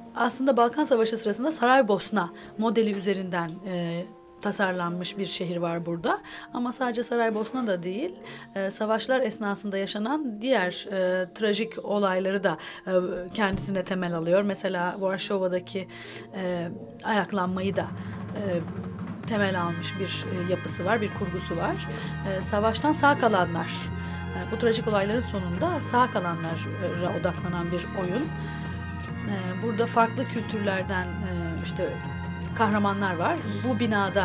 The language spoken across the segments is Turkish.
Aslında Balkan Savaşı sırasında Saraybosna modeli üzerinden tasarlanmış bir şehir var burada. Ama sadece Saraybosna da değil, savaşlar esnasında yaşanan diğer trajik olayları da kendisine temel alıyor. Mesela Varşova'daki ayaklanmayı da temel almış bir yapısı var, bir kurgusu var. Savaştan sağ kalanlar, bu trajik olayların sonunda sağ kalanlara odaklanan bir oyun. Burada farklı kültürlerden işte kahramanlar var. Bu binada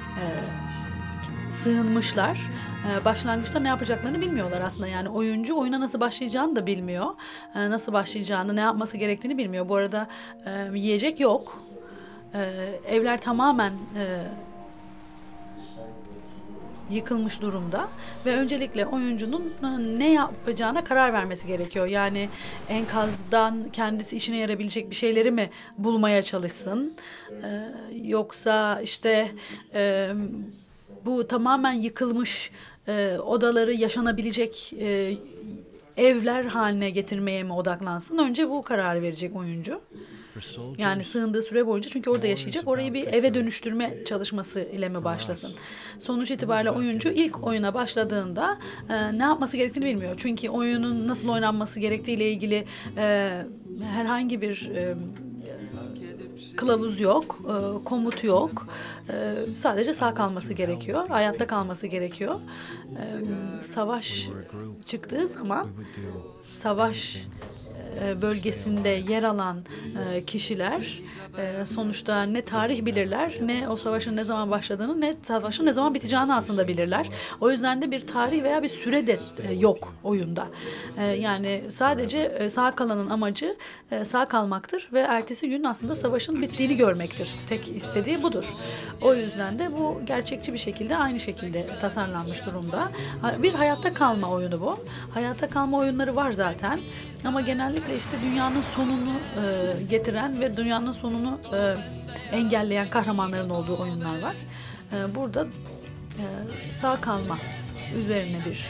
sığınmışlar. Başlangıçta ne yapacaklarını bilmiyorlar aslında. Yani oyuncu oyuna nasıl başlayacağını da bilmiyor. Nasıl başlayacağını, ne yapması gerektiğini bilmiyor. Bu arada yiyecek yok. Evler tamamen yıkılmış durumda ve öncelikle oyuncunun ne yapacağına karar vermesi gerekiyor. Yani enkazdan kendisi işine yarayabilecek bir şeyleri mi bulmaya çalışsın? Yoksa işte e, bu tamamen yıkılmış odaları yaşanabilecek evler haline getirmeye mi odaklansın? Önce bu kararı verecek oyuncu. Yani sığındığı süre boyunca, çünkü orada yaşayacak. Orayı bir eve dönüştürme çalışması ile mi başlasın? Sonuç itibariyle oyuncu ilk oyuna başladığında ne yapması gerektiğini bilmiyor. Çünkü oyunun nasıl oynanması gerektiği ile ilgili herhangi bir kılavuz yok, komut yok. Sadece sağ kalması gerekiyor, hayatta kalması gerekiyor. Savaş çıktığı zaman savaş bölgesinde yer alan kişiler sonuçta ne tarih bilirler, ne o savaşın ne zaman başladığını, ne savaşın ne zaman biteceğini aslında bilirler. O yüzden de bir tarih veya bir süre de yok oyunda. Yani sadece sağ kalanın amacı sağ kalmaktır ve ertesi gün aslında savaşın bittiğini görmektir. Tek istediği budur. O yüzden de bu gerçekçi bir şekilde, aynı şekilde tasarlanmış durumda. Bir hayatta kalma oyunu bu. Hayatta kalma oyunları var zaten. Ama genellikle işte dünyanın sonunu getiren ve dünyanın sonunu engelleyen kahramanların olduğu oyunlar var. Burada sağ kalma üzerine bir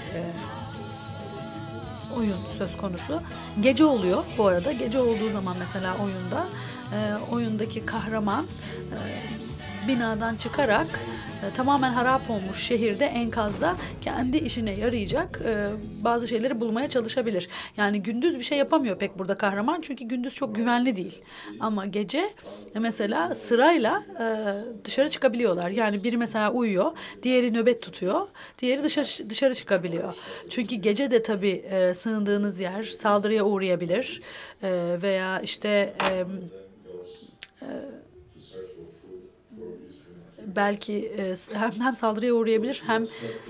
oyun söz konusu. Gece oluyor bu arada. Gece olduğu zaman mesela oyundaki kahraman binadan çıkarak tamamen harap olmuş şehirde, enkazda kendi işine yarayacak bazı şeyleri bulmaya çalışabilir. Yani gündüz bir şey yapamıyor pek burada kahraman, çünkü gündüz çok güvenli değil. Ama gece mesela sırayla dışarı çıkabiliyorlar. Yani biri mesela uyuyor, diğeri nöbet tutuyor, diğeri dışarı çıkabiliyor. Çünkü gece de tabii sığındığınız yer saldırıya uğrayabilir. Veya işte belki hem saldırıya uğrayabilir, hem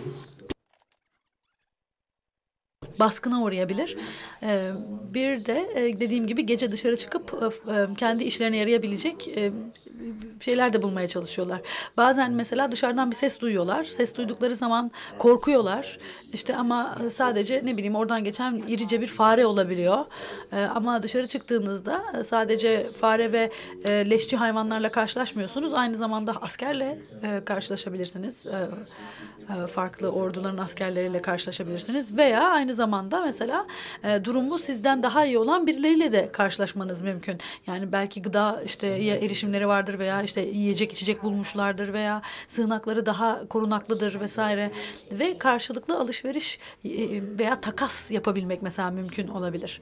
baskına uğrayabilir. Bir de dediğim gibi gece dışarı çıkıp kendi işlerine yarayabilecek şeyler de bulmaya çalışıyorlar. Bazen mesela dışarıdan bir ses duyuyorlar. Ses duydukları zaman korkuyorlar. İşte ama sadece ne bileyim oradan geçen irice bir fare olabiliyor. Ama dışarı çıktığınızda sadece fare ve leşçi hayvanlarla karşılaşmıyorsunuz. Aynı zamanda askerle karşılaşabilirsiniz. Farklı orduların askerleriyle karşılaşabilirsiniz veya aynı zamanda mesela durumu sizden daha iyi olan birileriyle de karşılaşmanız mümkün. Yani belki gıda işte ya erişimleri vardır veya işte yiyecek içecek bulmuşlardır veya sığınakları daha korunaklıdır vesaire ve karşılıklı alışveriş veya takas yapabilmek mesela mümkün olabilir.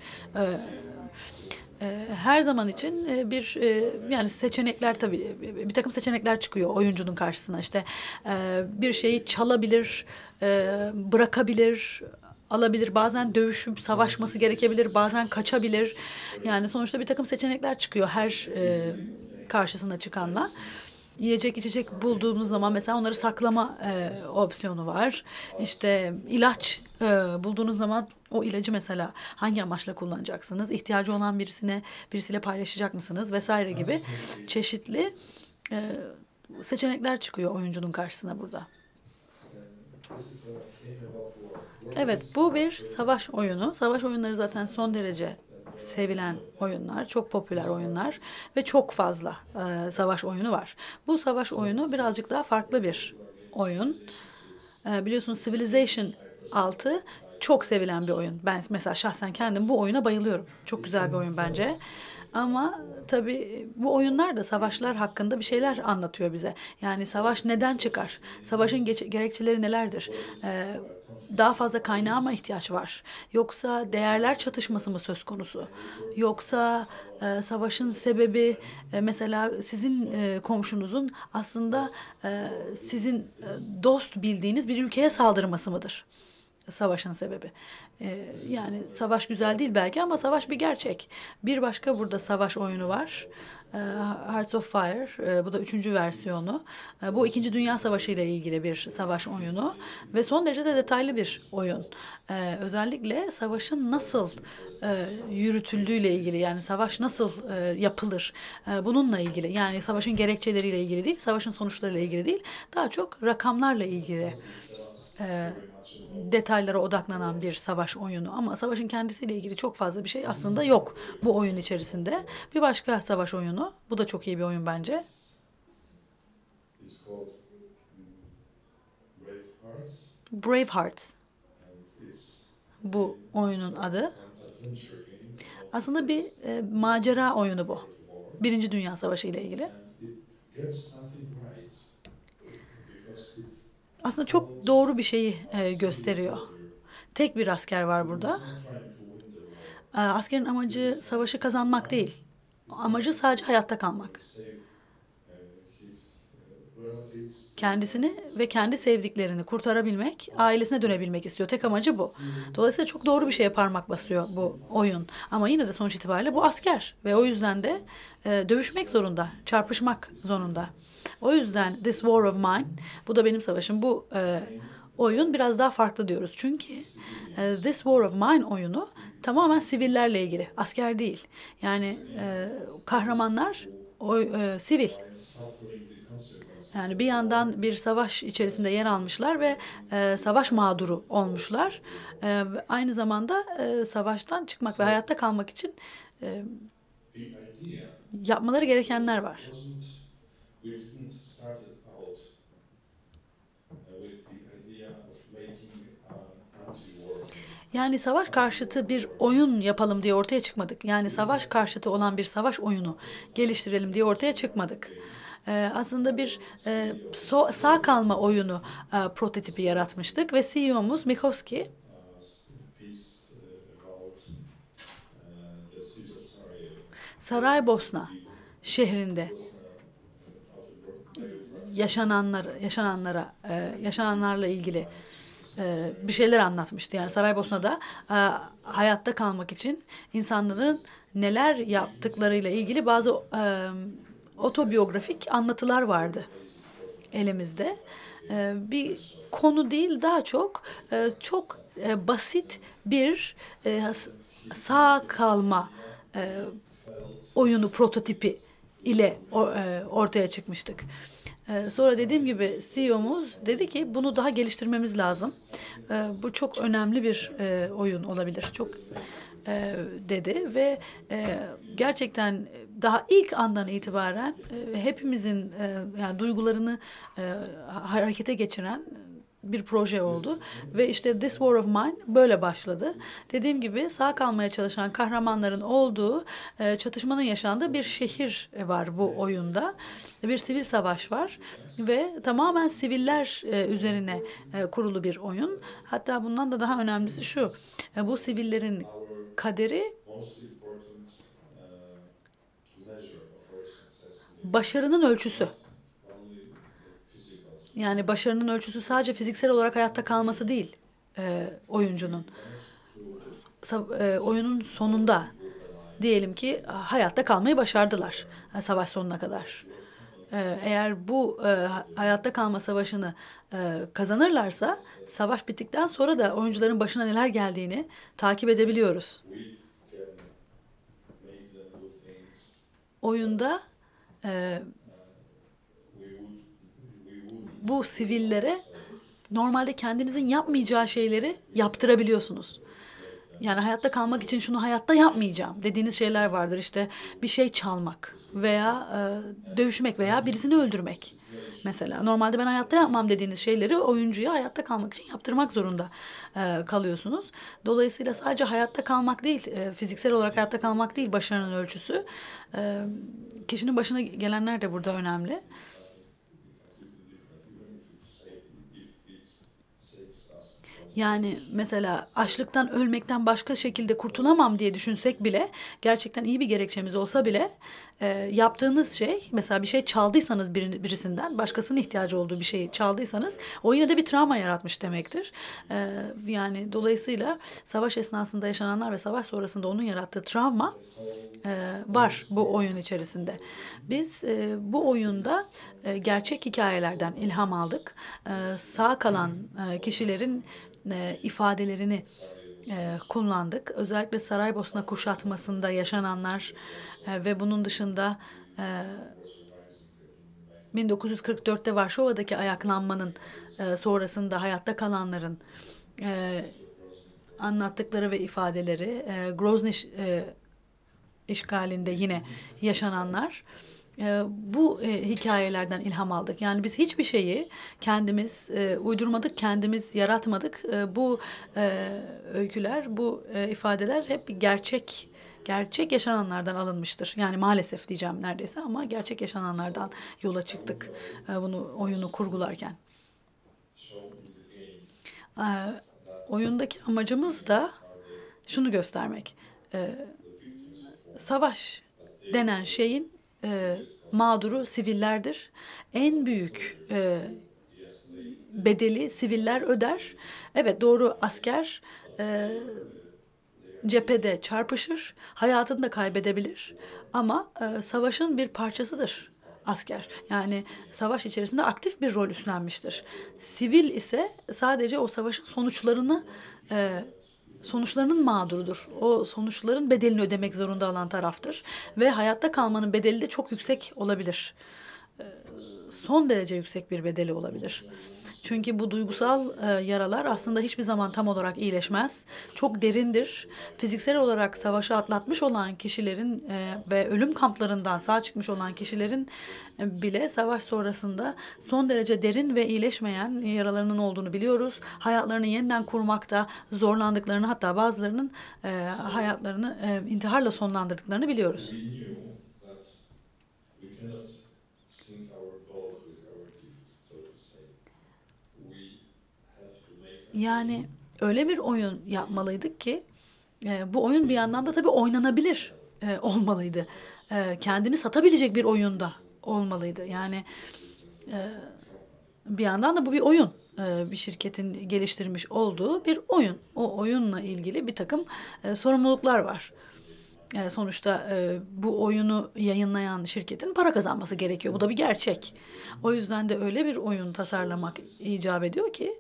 Her zaman için bir yani seçenekler, tabii bir takım seçenekler çıkıyor oyuncunun karşısına. İşte bir şeyi çalabilir, bırakabilir, alabilir. Bazen dövüşüp savaşması gerekebilir, bazen kaçabilir. Yani sonuçta bir takım seçenekler çıkıyor her karşısına çıkanla. Yiyecek içecek bulduğunuz zaman mesela onları saklama opsiyonu var. İşte ilaç bulduğunuz zaman o ilacı mesela hangi amaçla kullanacaksınız? İhtiyacı olan birisiyle paylaşacak mısınız vesaire gibi çeşitli e, seçenekler çıkıyor oyuncunun karşısına burada. Evet, bu bir savaş oyunu. Savaş oyunları zaten son derece sevilen oyunlar, çok popüler oyunlar ve çok fazla savaş oyunu var. Bu savaş oyunu birazcık daha farklı bir oyun. Biliyorsunuz Civilization 6 çok sevilen bir oyun. Ben mesela şahsen kendim bu oyuna bayılıyorum. Çok güzel bir oyun bence. Ama tabii bu oyunlar da savaşlar hakkında bir şeyler anlatıyor bize. Yani savaş neden çıkar? Savaşın gerekçeleri nelerdir? Ee, Daha fazla kaynağa mı ihtiyaç var? Yoksa değerler çatışması mı söz konusu? Yoksa savaşın sebebi mesela sizin komşunuzun aslında sizin dost bildiğiniz bir ülkeye saldırması mıdır? Savaşın sebebi. Yani savaş güzel değil belki ama savaş bir gerçek. Bir başka burada savaş oyunu var. Hearts of Fire. Bu da üçüncü versiyonu. Bu İkinci Dünya Savaşı ile ilgili bir savaş oyunu. Ve son derece de detaylı bir oyun. Özellikle savaşın nasıl yürütüldüğüyle ilgili, yani savaş nasıl yapılır, bununla ilgili. Yani savaşın gerekçeleriyle ilgili değil, savaşın sonuçlarıyla ilgili değil. Daha çok rakamlarla ilgili detaylara odaklanan bir savaş oyunu, ama savaşın kendisiyle ilgili çok fazla bir şey aslında yok bu oyun içerisinde. Bir başka savaş oyunu, bu da çok iyi bir oyun bence. Bravehearts, bu oyunun adı. Aslında bir macera oyunu bu. Birinci Dünya Savaşı ile ilgili. Aslında çok doğru bir şeyi gösteriyor. Tek bir asker var burada. Askerin amacı savaşı kazanmak değil. Amacı sadece hayatta kalmak. Kendisini ve kendi sevdiklerini kurtarabilmek, ailesine dönebilmek istiyor. Tek amacı bu. Dolayısıyla çok doğru bir şeye parmak basıyor bu oyun. Ama yine de sonuç itibariyle bu asker ve o yüzden de dövüşmek zorunda, çarpışmak zorunda. O yüzden This War of Mine, bu da benim savaşım. Bu oyun biraz daha farklı diyoruz. Çünkü This War of Mine oyunu tamamen sivillerle ilgili, asker değil. Yani kahramanlar sivil. Yani bir yandan bir savaş içerisinde yer almışlar ve savaş mağduru olmuşlar. Aynı zamanda savaştan çıkmak ve hayatta kalmak için e, yapmaları gerekenler var. Yani savaş karşıtı bir oyun yapalım diye ortaya çıkmadık. Yani savaş karşıtı olan bir savaş oyunu geliştirelim diye ortaya çıkmadık. Aslında bir sağ kalma oyunu prototipi yaratmıştık ve CEO'muz Mikoski Saraybosna şehrinde yaşananlarla ilgili bir şeyler anlatmıştı. Yani Saraybosna'da hayatta kalmak için insanların neler yaptıklarıyla ilgili bazı otobiyografik anlatılar vardı elimizde. Bir konu değil, daha çok çok basit bir sağ kalma oyunu prototipi ile ortaya çıkmıştık. Sonra dediğim gibi CEO'muz dedi ki bunu daha geliştirmemiz lazım. Bu çok önemli bir oyun olabilir. Çok dedi ve gerçekten daha ilk andan itibaren hepimizin yani duygularını harekete geçiren bir proje oldu ve işte This War of Mine böyle başladı. Dediğim gibi sağ kalmaya çalışan kahramanların olduğu, çatışmanın yaşandığı bir şehir var bu oyunda. Bir sivil savaş var ve tamamen siviller üzerine kurulu bir oyun. Hatta bundan da daha önemlisi şu: bu sivillerin kaderi başarının ölçüsü. Yani başarının ölçüsü sadece fiziksel olarak hayatta kalması değil oyuncunun. Oyunun sonunda diyelim ki hayatta kalmayı başardılar savaş sonuna kadar. Eğer bu hayatta kalma savaşını kazanırlarsa, savaş bittikten sonra da oyuncuların başına neler geldiğini takip edebiliyoruz. Oyunda e, bu sivillere normalde kendinizin yapmayacağı şeyleri yaptırabiliyorsunuz. Yani hayatta kalmak için şunu hayatta yapmayacağım dediğiniz şeyler vardır. İşte bir şey çalmak veya dövüşmek veya birisini öldürmek. Mesela normalde ben hayatta yapmam dediğiniz şeyleri oyuncuya hayatta kalmak için yaptırmak zorunda kalıyorsunuz. Dolayısıyla sadece hayatta kalmak değil, fiziksel olarak hayatta kalmak değil başarının ölçüsü. E, Kişinin başına gelenler de burada önemli. Yani mesela açlıktan ölmekten başka şekilde kurtulamam diye düşünsek bile gerçekten iyi bir gerekçemiz olsa bile yaptığınız şey mesela bir şey çaldıysanız birisinden başkasının ihtiyacı olduğu bir şeyi çaldıysanız o yine de bir travma yaratmış demektir. Yani dolayısıyla savaş esnasında yaşananlar ve savaş sonrasında onun yarattığı travma var bu oyun içerisinde. Biz bu oyunda gerçek hikayelerden ilham aldık. Sağ kalan kişilerin ifadelerini kullandık. Özellikle Saraybosna kuşatmasında yaşananlar ve bunun dışında e, 1944'te Varşova'daki ayaklanmanın sonrasında hayatta kalanların e, anlattıkları ve ifadeleri, Grozny işgalinde yine yaşananlar. Bu hikayelerden ilham aldık. Yani biz hiçbir şeyi kendimiz uydurmadık, kendimiz yaratmadık. Bu öyküler, bu ifadeler hep gerçek yaşananlardan alınmıştır. Yani maalesef diyeceğim neredeyse ama gerçek yaşananlardan yola çıktık bunu oyunu kurgularken. E, Oyundaki amacımız da şunu göstermek. Savaş denen şeyin mağduru sivillerdir. En büyük bedeli siviller öder. Evet doğru asker cephede çarpışır, hayatını da kaybedebilir. Ama savaşın bir parçasıdır asker. Yani savaş içerisinde aktif bir rol üstlenmiştir. Sivil ise sadece o savaşın e, sonuçlarının mağdurudur. O sonuçların bedelini ödemek zorunda olan taraftır. Ve hayatta kalmanın bedeli de çok yüksek olabilir. Son derece yüksek bir bedeli olabilir. Çünkü bu duygusal yaralar aslında hiçbir zaman tam olarak iyileşmez. Çok derindir. Fiziksel olarak savaşı atlatmış olan kişilerin ve ölüm kamplarından sağ çıkmış olan kişilerin bile savaş sonrasında son derece derin ve iyileşmeyen yaralarının olduğunu biliyoruz. Hayatlarını yeniden kurmakta zorlandıklarını hatta bazılarının hayatlarını intiharla sonlandırdıklarını biliyoruz. Yani öyle bir oyun yapmalıydık ki bu oyun bir yandan da tabii oynanabilir olmalıydı. Kendini satabilecek bir oyunda olmalıydı. Yani bir yandan da bu bir oyun. Bir şirketin geliştirmiş olduğu bir oyun. O oyunla ilgili bir takım sorumluluklar var. Sonuçta bu oyunu yayınlayan şirketin para kazanması gerekiyor. Bu da bir gerçek. O yüzden de öyle bir oyun tasarlamak icap ediyor ki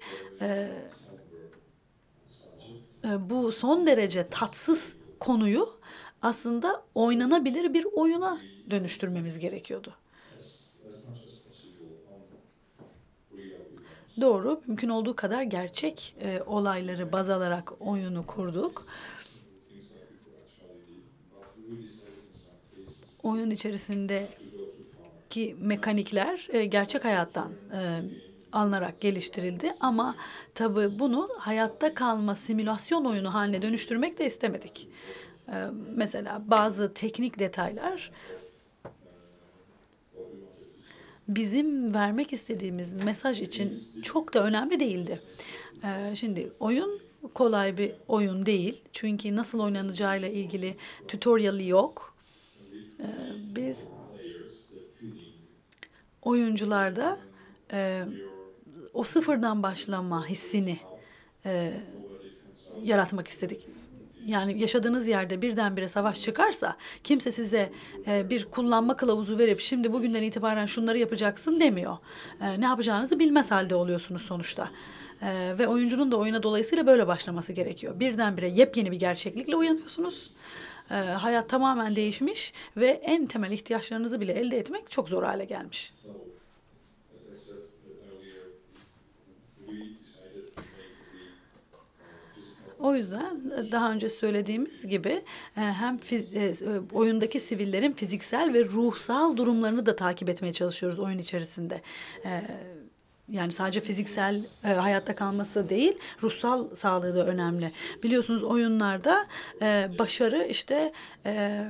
bu son derece tatsız konuyu aslında oynanabilir bir oyuna dönüştürmemiz gerekiyordu. Doğru, mümkün olduğu kadar gerçek olayları baz alarak oyunu kurduk. Oyun içerisindeki mekanikler gerçek hayattan alınarak geliştirildi ama tabii bunu hayatta kalma simülasyon oyunu haline dönüştürmek de istemedik. Mesela bazı teknik detaylar bizim vermek istediğimiz mesaj için çok da önemli değildi. Şimdi oyun kolay bir oyun değil. Çünkü nasıl oynanacağıyla ilgili tutorial'ı yok. Biz oyuncularda e, o sıfırdan başlama hissini yaratmak istedik. Yani yaşadığınız yerde birdenbire savaş çıkarsa kimse size bir kullanma kılavuzu verip şimdi bugünden itibaren şunları yapacaksın demiyor. Ne yapacağınızı bilmez halde oluyorsunuz sonuçta. Ve oyuncunun da oyuna dolayısıyla böyle başlaması gerekiyor. Birdenbire yepyeni bir gerçeklikle uyanıyorsunuz. Hayat tamamen değişmiş ve en temel ihtiyaçlarınızı bile elde etmek çok zor hale gelmiş. O yüzden daha önce söylediğimiz gibi hem oyundaki sivillerin fiziksel ve ruhsal durumlarını da takip etmeye çalışıyoruz oyun içerisinde. E, Yani sadece fiziksel hayatta kalması değil, ruhsal sağlığı da önemli. Biliyorsunuz oyunlarda başarı işte e,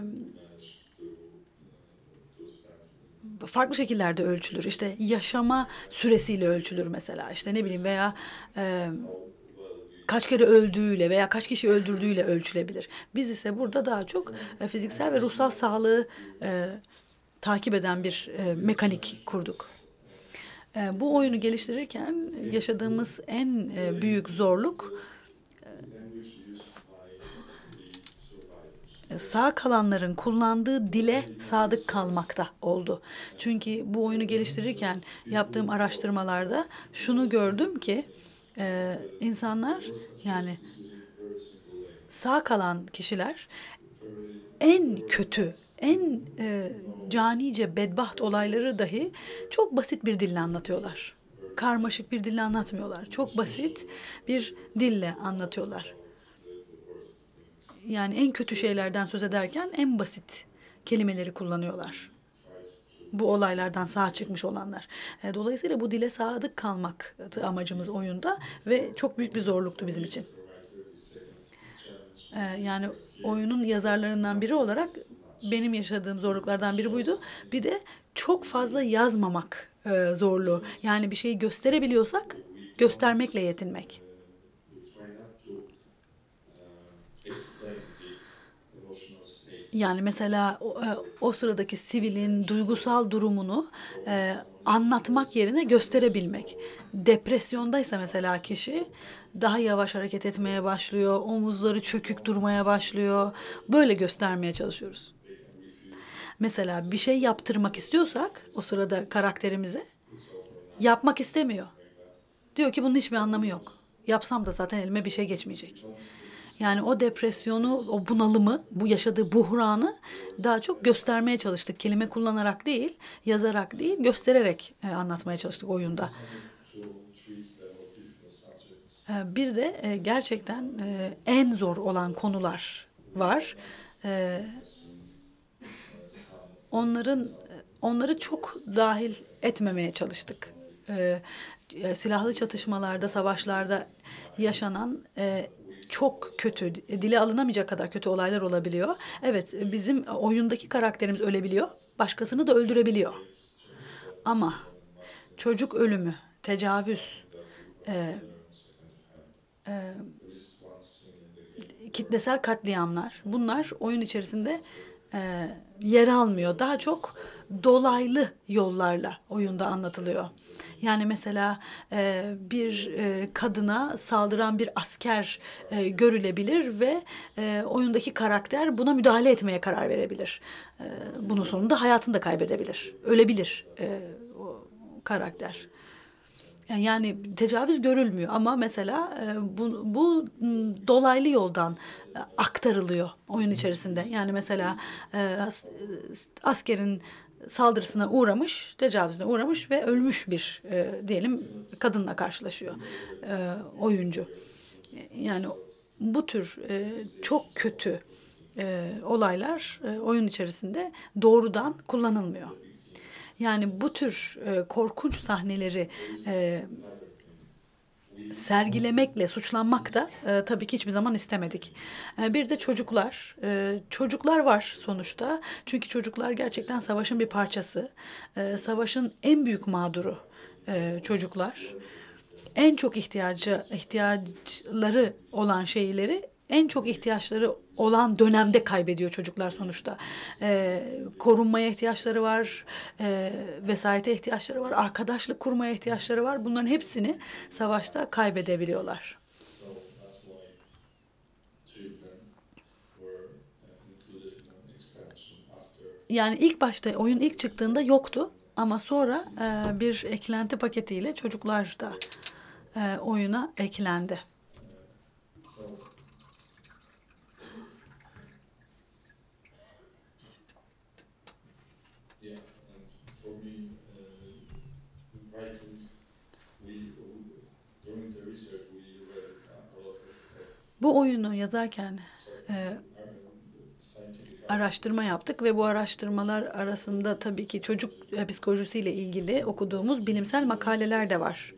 farklı şekillerde ölçülür. İşte yaşama süresiyle ölçülür mesela. İşte ne bileyim veya e, kaç kere öldüğüyle veya kaç kişi öldürdüğüyle ölçülebilir. Biz ise burada daha çok fiziksel ve ruhsal sağlığı takip eden bir mekanik kurduk. Bu oyunu geliştirirken yaşadığımız en büyük zorluk sağ kalanların kullandığı dile sadık kalmakta oldu. Çünkü bu oyunu geliştirirken yaptığım araştırmalarda şunu gördüm ki insanlar yani sağ kalan kişiler en kötü, en canice bedbaht olayları dahi çok basit bir dille anlatıyorlar. Karmaşık bir dille anlatmıyorlar. Çok basit bir dille anlatıyorlar. Yani en kötü şeylerden söz ederken en basit kelimeleri kullanıyorlar. Bu olaylardan sağ çıkmış olanlar. Dolayısıyla bu dile sadık kalmak amacımız oyunda ve çok büyük bir zorluktu bizim için. Yani oyunun yazarlarından biri olarak benim yaşadığım zorluklardan biri buydu. Bir de çok fazla yazmamak zorluğu. Yani bir şeyi gösterebiliyorsak göstermekle yetinmek. Yani mesela o sıradaki sivilin duygusal durumunu anlatmak yerine gösterebilmek. Depresyondaysa mesela kişi daha yavaş hareket etmeye başlıyor, omuzları çökük durmaya başlıyor. Böyle göstermeye çalışıyoruz. Mesela bir şey yaptırmak istiyorsak o sırada karakterimize yapmak istemiyor. Diyor ki bunun hiçbir anlamı yok. Yapsam da zaten elime bir şey geçmeyecek. Yani o depresyonu, o bunalımı, bu yaşadığı buhranı daha çok göstermeye çalıştık. Kelime kullanarak değil, yazarak değil, göstererek anlatmaya çalıştık oyunda. Bir de gerçekten en zor olan konular var. E, onları çok dahil etmemeye çalıştık. Silahlı çatışmalarda, savaşlarda yaşanan çok kötü, dile alınamayacak kadar kötü olaylar olabiliyor. Evet, bizim oyundaki karakterimiz ölebiliyor, başkasını da öldürebiliyor. Ama çocuk ölümü, tecavüz, kitlesel katliamlar, bunlar oyun içerisinde yer almıyor. Daha çok dolaylı yollarla oyunda anlatılıyor. Yani mesela bir kadına saldıran bir asker görülebilir ve oyundaki karakter buna müdahale etmeye karar verebilir. Bunun sonunda hayatını da kaybedebilir, ölebilir o karakter. Yani tecavüz görülmüyor ama mesela bu dolaylı yoldan aktarılıyor oyun içerisinde. Yani mesela askerin saldırısına uğramış, tecavüzüne uğramış ve ölmüş bir diyelim kadınla karşılaşıyor oyuncu. Yani bu tür çok kötü olaylar oyun içerisinde doğrudan kullanılmıyor. Yani bu tür korkunç sahneleri e, sergilemekle suçlanmak da tabii ki hiçbir zaman istemedik. Bir de çocuklar. Çocuklar var sonuçta. Çünkü çocuklar gerçekten savaşın bir parçası. Savaşın en büyük mağduru çocuklar. En çok ihtiyaçları olan şeyleri en çok ihtiyaçları olan dönemde kaybediyor çocuklar sonuçta. Korunmaya ihtiyaçları var, vesayete ihtiyaçları var, arkadaşlık kurmaya ihtiyaçları var. Bunların hepsini savaşta kaybedebiliyorlar. Yani ilk başta oyun ilk çıktığında yoktu ama sonra bir eklenti paketiyle çocuklar da oyuna eklendi. Bu oyunu yazarken e, araştırma yaptık ve bu araştırmalar arasında tabii ki çocuk psikolojisiyle ilgili okuduğumuz bilimsel makaleler de var.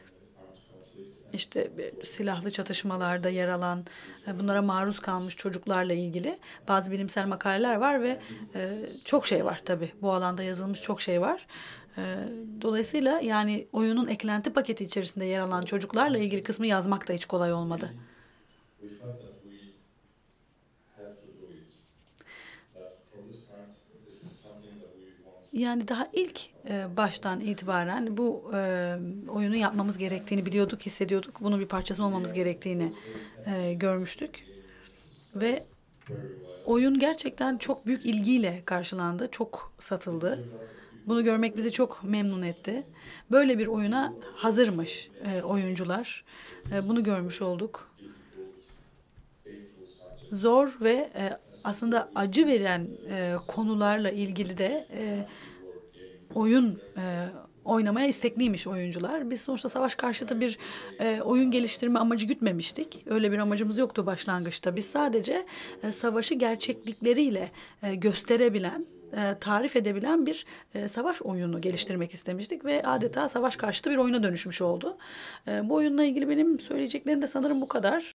İşte silahlı çatışmalarda yer alan, bunlara maruz kalmış çocuklarla ilgili bazı bilimsel makaleler var ve çok şey var tabii. Bu alanda yazılmış çok şey var. E, Dolayısıyla yani oyunun eklenti paketi içerisinde yer alan çocuklarla ilgili kısmı yazmak da hiç kolay olmadı. Yani daha ilk baştan itibaren bu oyunu yapmamız gerektiğini biliyorduk, hissediyorduk. Bunun bir parçası olmamız gerektiğini görmüştük. Ve oyun gerçekten çok büyük ilgiyle karşılandı, çok satıldı. Bunu görmek bizi çok memnun etti. Böyle bir oyuna hazırmış oyuncular. Bunu görmüş olduk. Zor ve aslında acı veren konularla ilgili de oyun oynamaya istekliymiş oyuncular. Biz sonuçta savaş karşıtı bir oyun geliştirme amacı gütmemiştik. Öyle bir amacımız yoktu başlangıçta. Biz sadece savaşı gerçeklikleriyle gösterebilen, tarif edebilen bir savaş oyunu geliştirmek istemiştik ve adeta savaş karşıtı bir oyuna dönüşmüş oldu. Bu oyunla ilgili benim söyleyeceklerim de sanırım bu kadar.